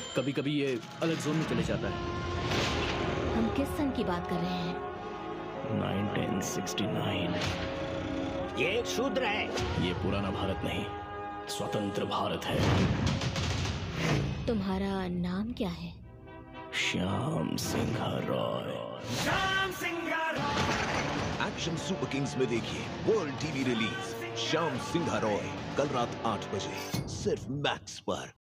कभी कभी ये अलग जोन में चले जाता है। हम किस सन की बात कर रहे हैं? 1969। ये एक शूद्र है। ये पुराना भारत नहीं, स्वतंत्र भारत है। तुम्हारा नाम क्या है? Shyam Singh Roy. Shyam Singh Roy. Action Super Kings में देखिए World TV release Shyam Singh Roy कल रात 8 बजे सिर्फ मैक्स पर।